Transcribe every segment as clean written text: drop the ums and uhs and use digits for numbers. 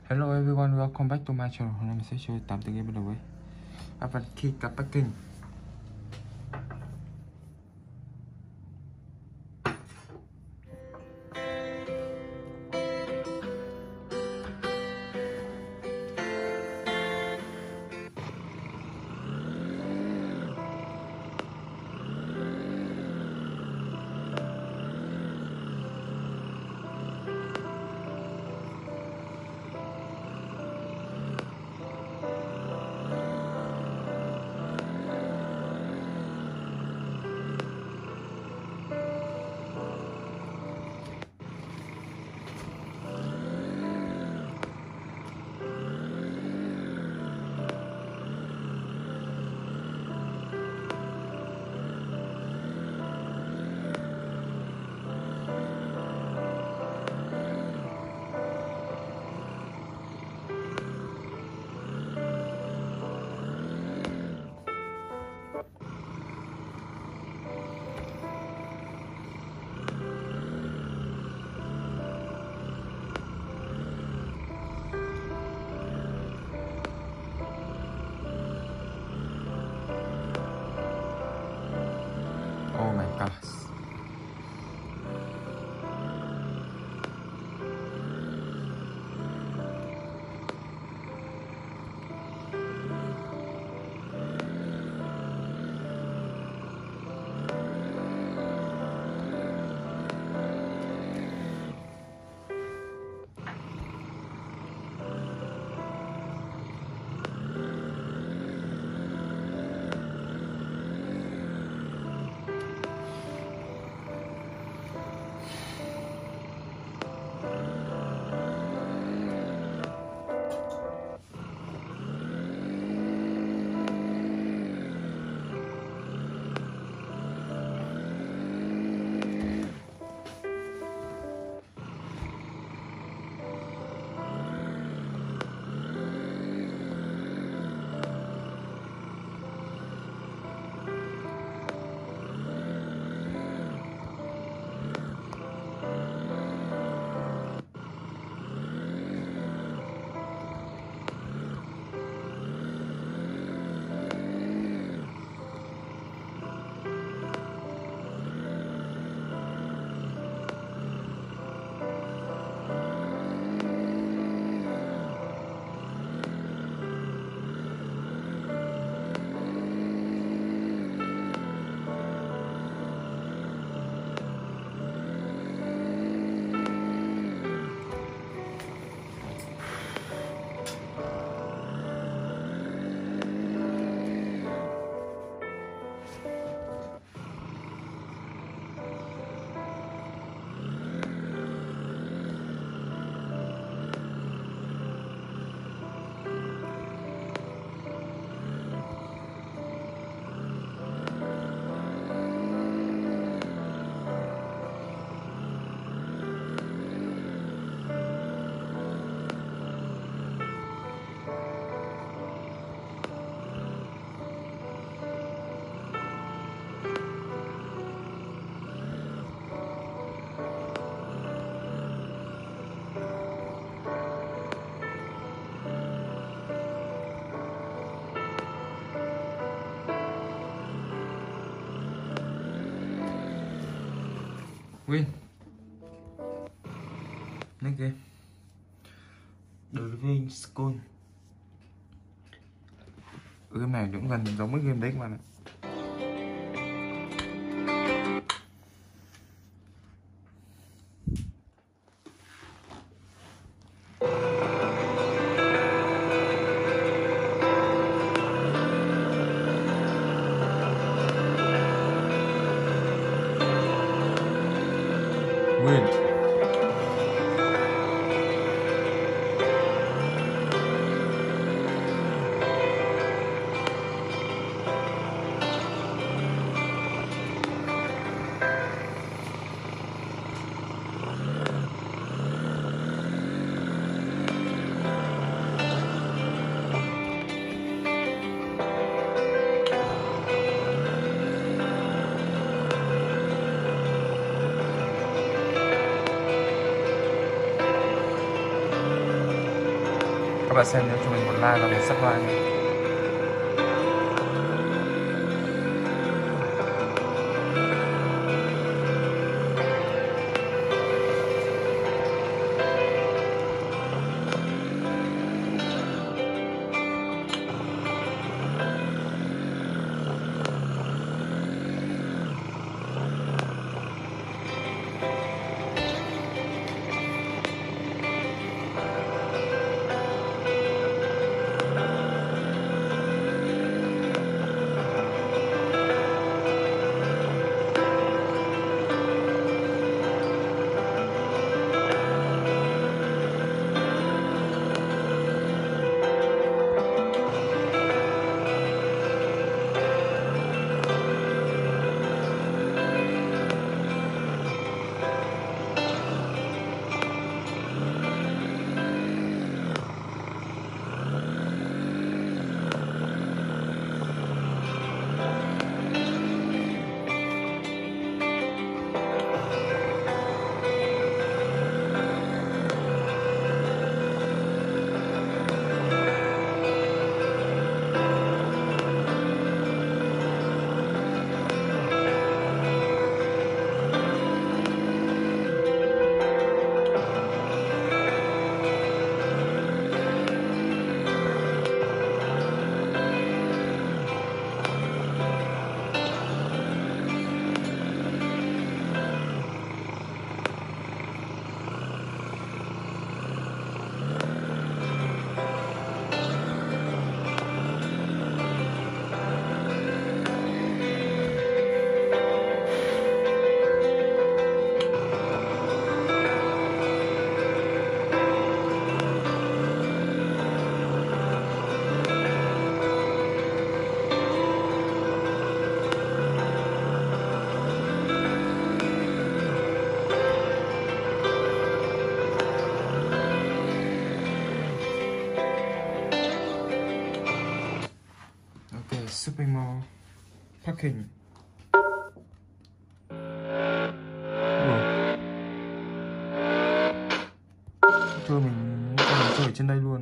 Hello everyone, welcome back to my channel. Hôm nay mình sẽ chơi 8 tựa game bắt đầu với Advanced Card Packing. Oh my gosh. Win. Next game, Driving School. Game này cũng gần giống với game đấy các bạn ạ. Win. Các bạn xem nhớ cho mình một like và một subscribe nhé. Shopping mall parking. Thôi mình chơi ở trên đây luôn.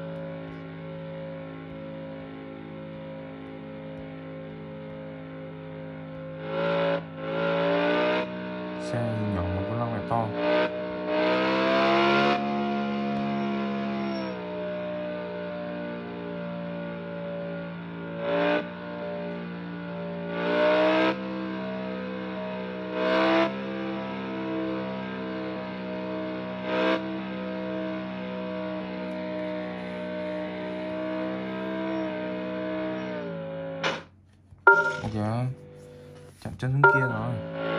Xe nhỏ mà vô lăng này to. Dạ, chạm chân xuống kia rồi.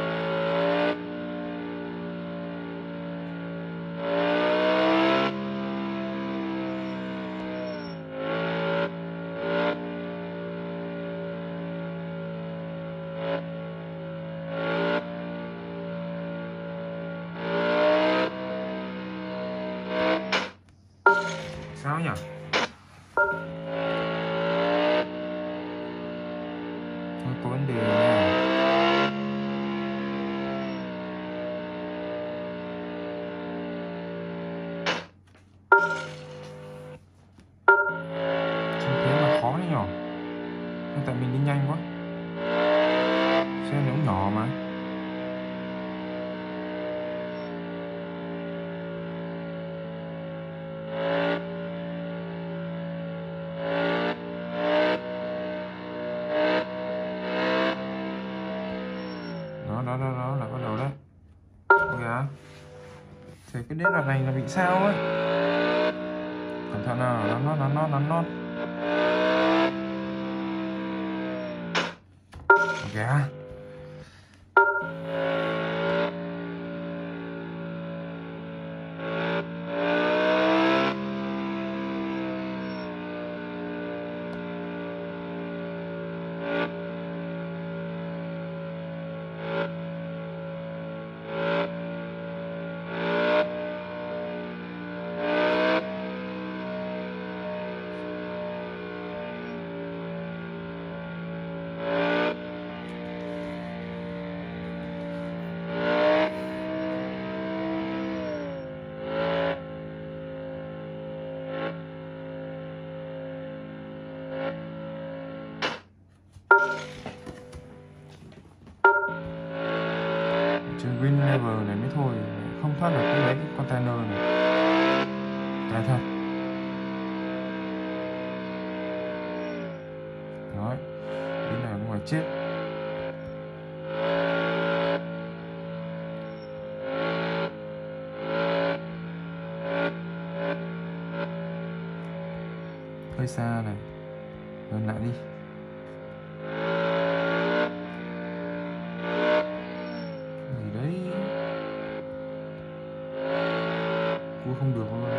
Sao nhỉ? Thôi có vấn đề nha. Sao thế mà khó đấy nhở? Hay tại mình đi nhanh quá. Xe nó cũng nhỏ mà. Đó là bắt đầu đấy. Ok. Thì cái đĩa đoạn này là bị sao ấy. Cẩn thận nào, nắn non. Ok. green level này mới thôi, không thoát được cái mấy cái container này. Đây thôi. Đấy, cái này ngoài chết. Hơi xa này, gần lại đi. Gì đấy, cua không được luôn.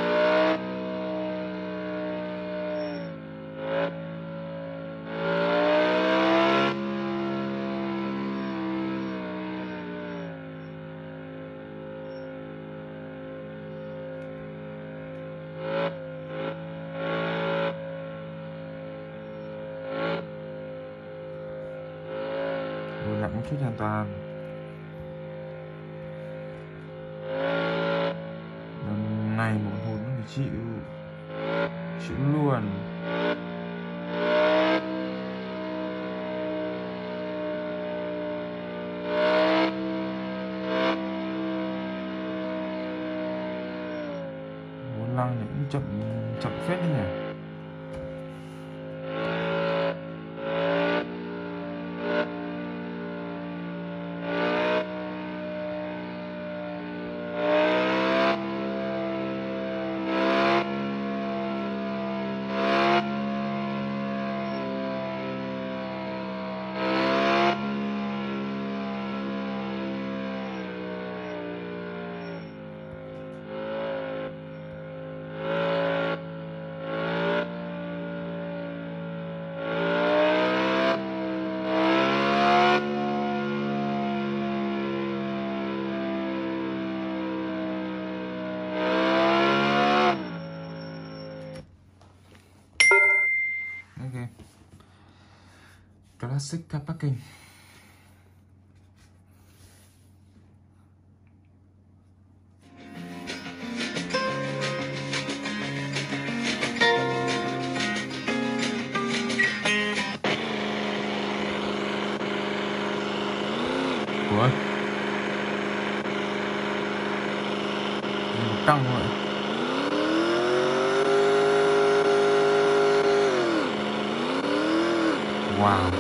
Lùi lại một chút an toàn. Lần này một hồn nó phải chịu luôn. Muốn lăng thì cũng chậm phết đi nhỉ. Ok, classic car parking. Ủa, một tăng rồi. Wow.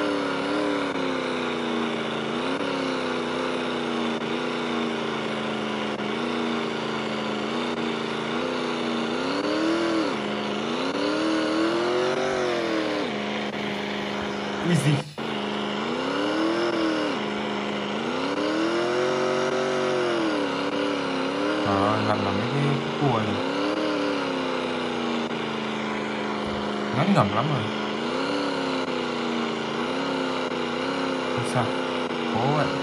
Easy. Làm mấy cái cua này ngắn ngẩm lắm rồi. Không sao, cố vậy.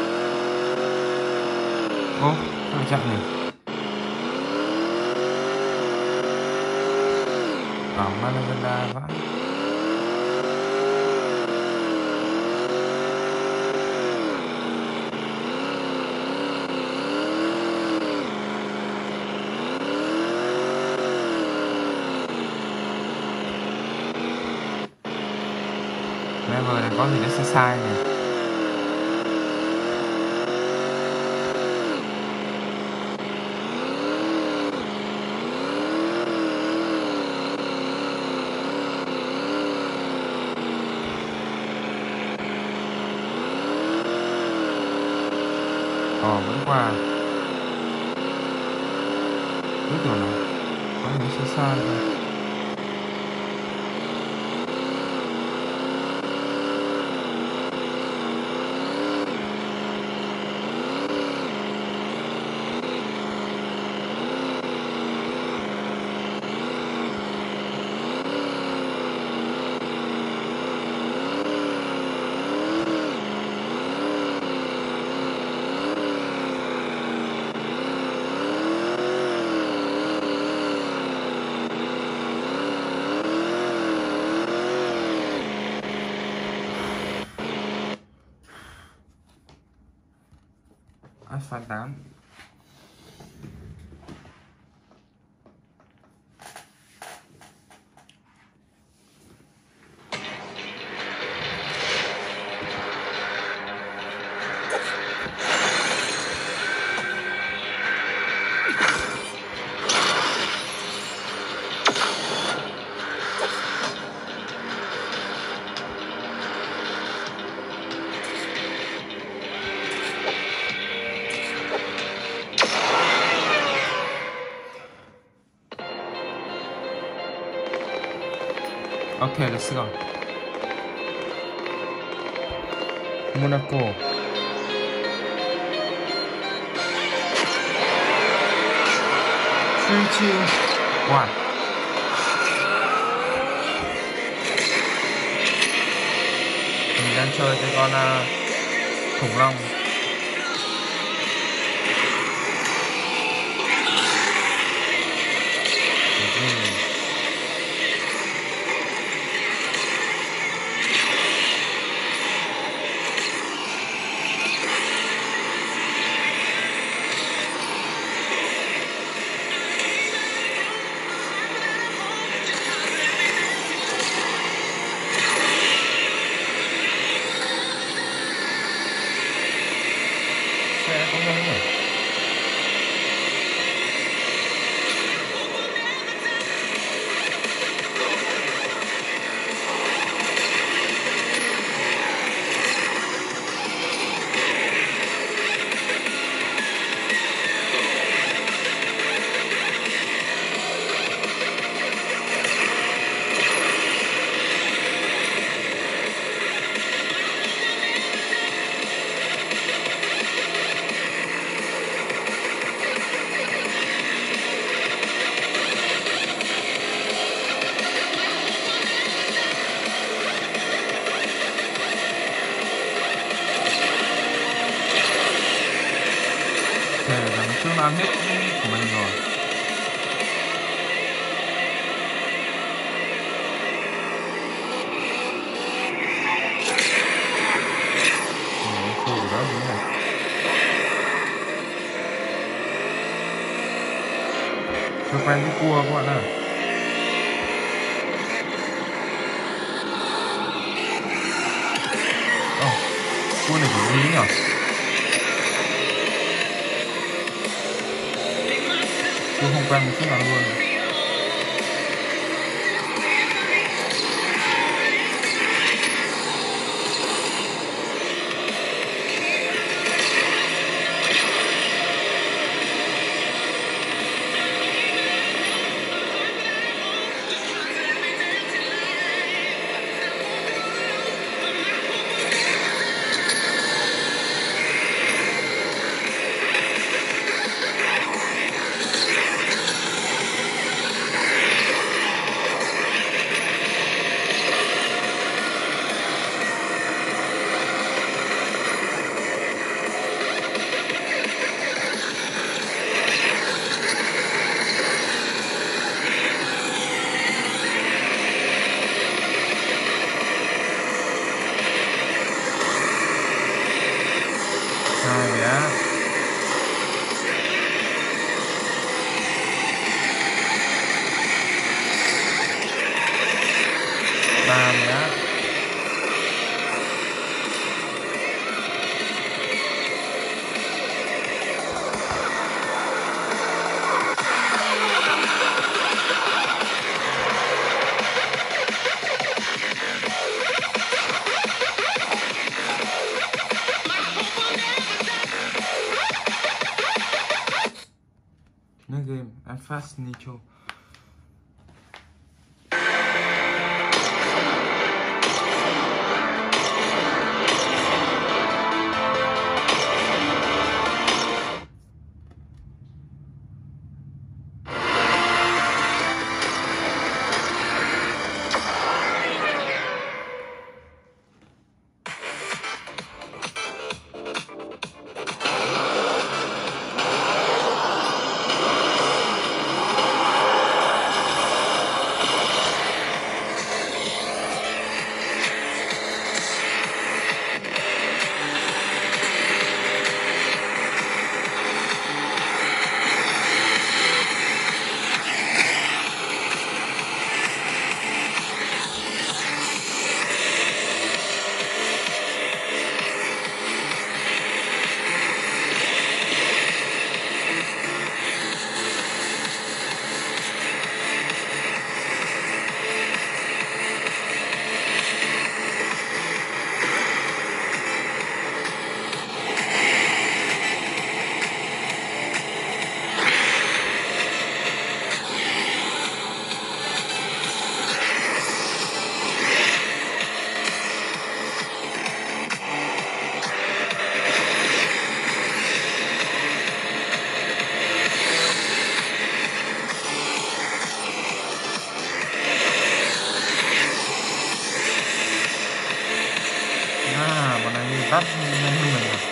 Ô, sao chậm nhỉ? ảo Malaysia vãi. Level này có gì nó sai sai này. Vẫn qua. Biết rồi nào. Có gì sai sai rồi. Alpha 8. Okay, let's go. Monaco. 3, 2, 1. Mình đang chơi cái con khủng long. Chưa làm hết của mình rồi. Phụ đó như này. Chưa quen cái cua các bạn ạ. Cua này của Lý nhỉ? Tôi không quen một chút nào luôn. nhá. 3 nhá. New game, I'm fast Nicho. Bọn này bắt nhanh hơn mình à?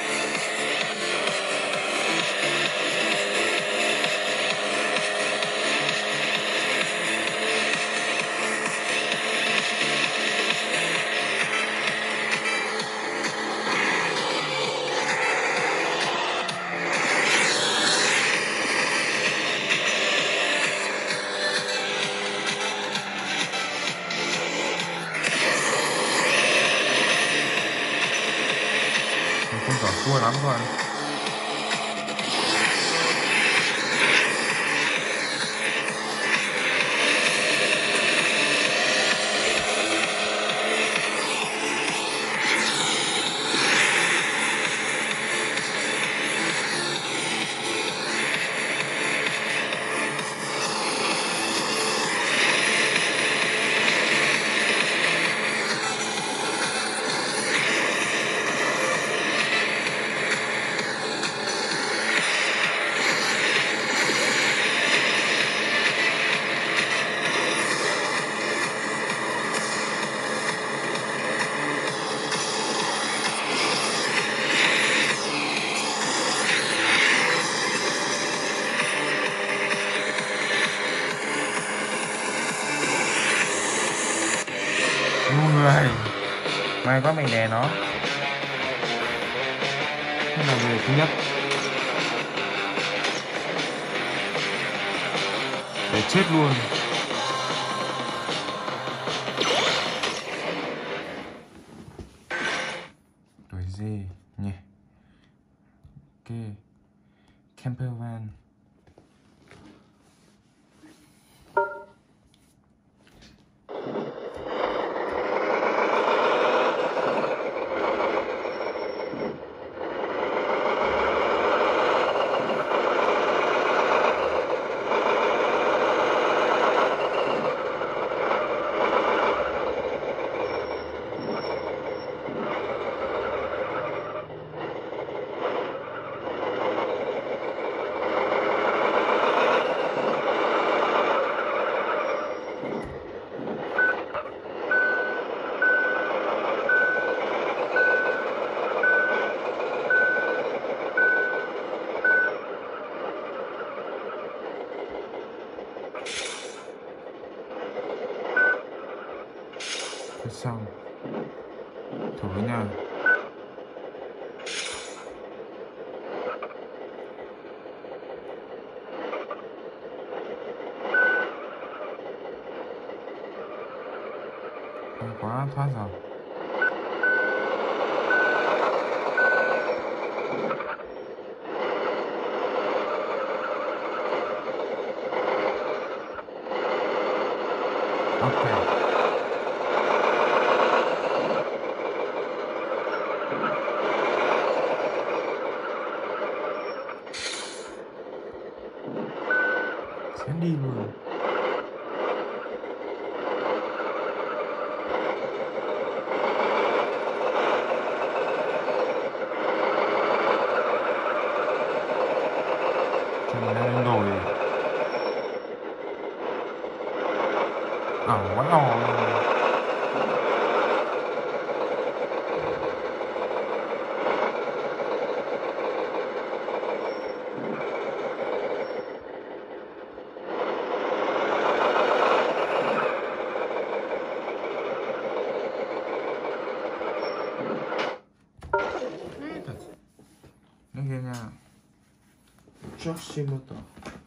Không giỏi cua lắm các bạn. Người may quá mình đè nó. Thế là về thứ nhất. Để chết luôn. Đuổi dê nhỉ. Ok. Camper van. Thế xong thử nha. Đó, thoát rồi. Ok. Sẽ đi luôn. Chúng mình đang lên đồi. Quá ồn luôn. Lên kia nha. Joshimoto.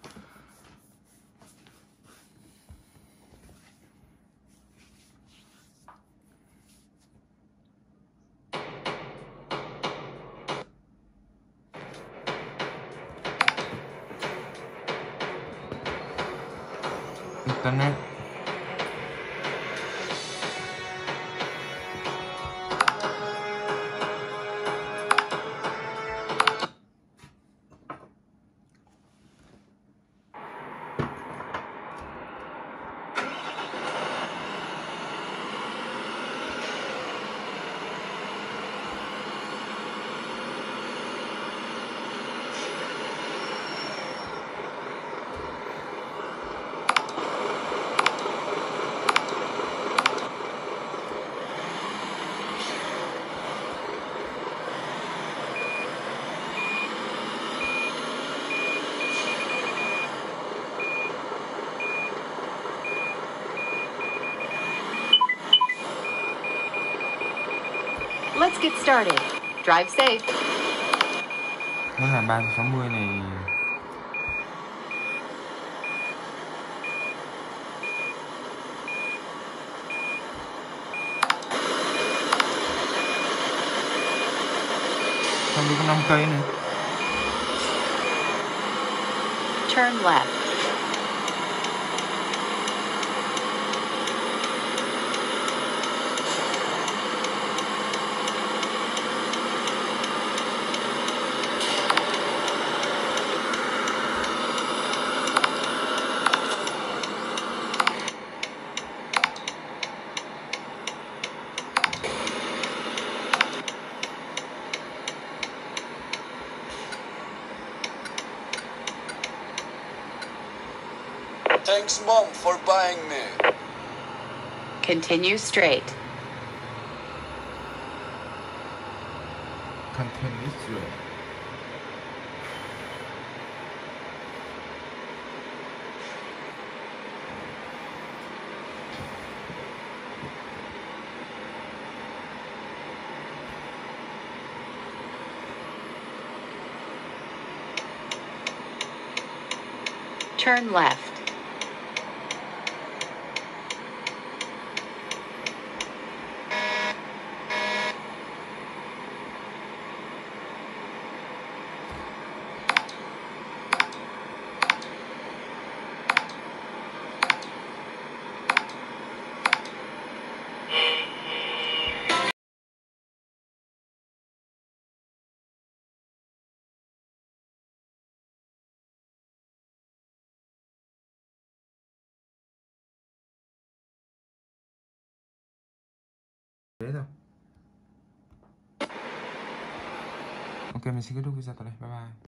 Internet. Let's get started. Drive safe. Nó là 360 này. Sao đi có 5 cây này. Turn left. Thanks, Mom, for buying me. Continue straight. Continue straight. Turn left. Thế rồi. Ok, mình xin kết thúc video tại đây. Bye bye.